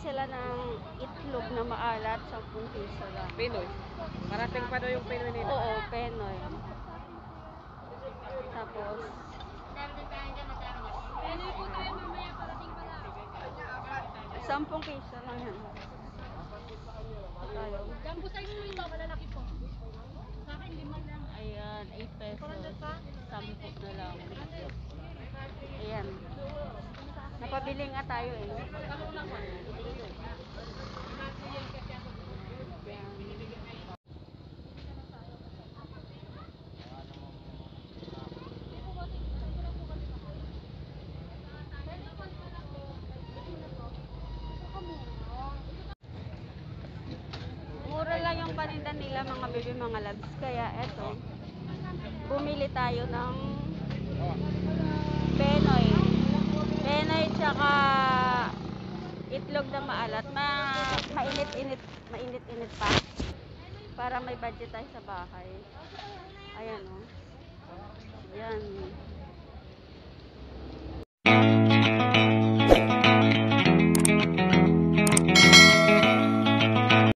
sila ng itlog na maalat, 10 piso lang. Pinoy. Parating pa daw yung Pinoy nila. Oo, Penoy. Tapos, Penoy po tayo mamaya, parating pa lang. 10 piso lang yan. Tayo. Jumbo size po ito, malalaki po. Sa akin, 5 lang. Ayan, 8 pesos. 10 na lang. Ayan. Napabili nga tayo eh. Mura lang yung paninda nila mga baby, mga labs. Kaya eto, bumili tayo ng Penoy. Penoy tsaka itlog na maalat. Mainit-init pa. Para may budget tayo sa bahay. Ayan o. Yan.